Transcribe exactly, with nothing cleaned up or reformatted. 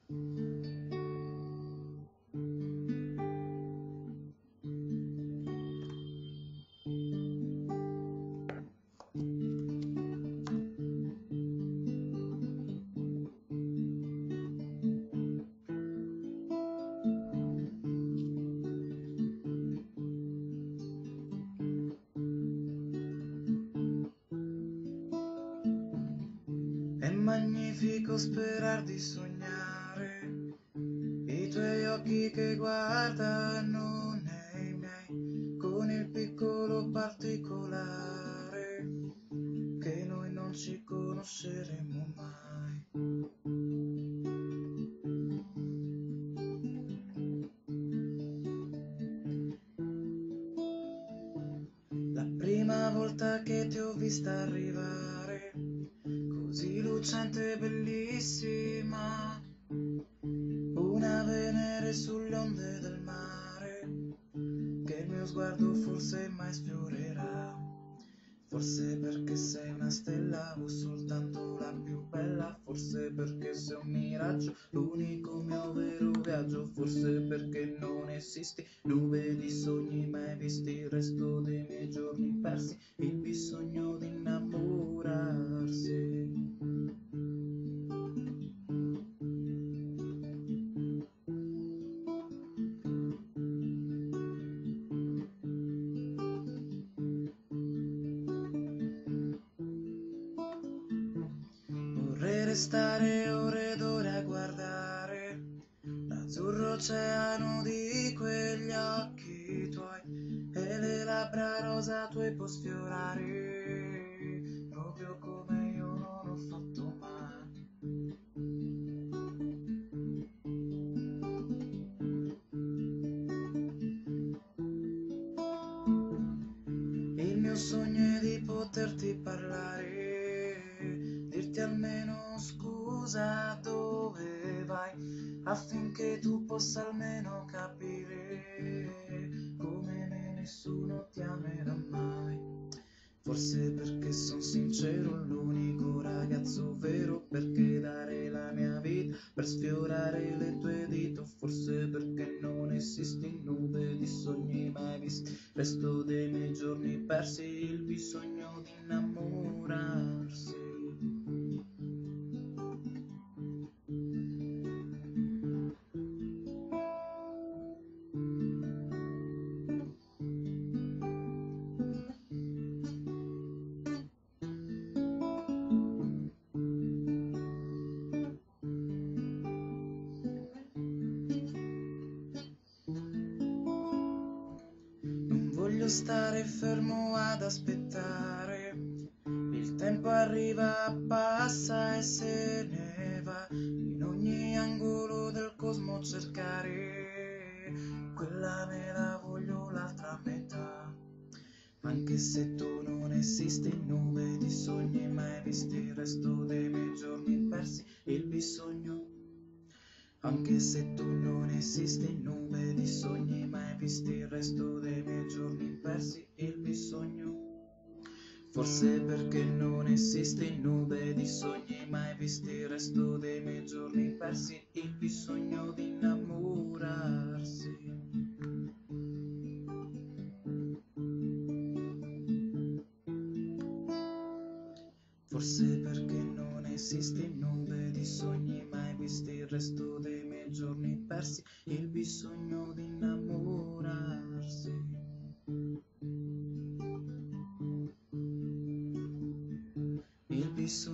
È magnifico sperar di sognare i tuoi occhi che guardano nei miei, con il piccolo particolare che noi non ci conosceremo mai. La prima volta che ti ho vista arrivare, così lucente e bellissima, una Venere sulle onde del mare, che il mio sguardo forse mai sfiorerà. Forse perché sei una stella o soltanto la più bella, forse perché sei un miraggio, l'unico mio vero viaggio, forse perché non esisti, nube di sogni mai visti, il resto dei miei giorni persi, il bisogno di innamorarsi. Vorrei restare ore ed ore a guardare l'azzurro oceano di quegli occhi tuoi e le labbra rosa tue può sfiorare, proprio come io non ho fatto mai. Il mio sogno è di poterti parlare, dirti almeno scusa dove vai, affinché tu possa almeno capire come me nessuno ti amerà mai. Forse perché son sincero, l'unico ragazzo vero, perché dare la mia vita per sfiorare le tue dita, forse perché non esisti, nube di sogni mai visti, resto dei miei giorni persi, il bisogno di innamorarsi. Non voglio stare fermo ad aspettare, il tempo arriva, passa e se ne va, in ogni angolo del cosmo cercare quella me la voglio l'altra metà. Anche se tu non esisti, nube di sogni mai visti, il resto dei miei giorni persi, il bisogno. Anche se tu non esisti, nube di sogni mai visti, il resto dei miei giorni persi, il bisogno. Forse perché non esisti, nube di sogni mai visti, il resto dei miei giorni persi, il bisogno di innamorarsi. Forse perché non esisti, nube di sogni mai visti, il resto dei miei giorni persi, il bisogno di innamorarsi. Il bisogno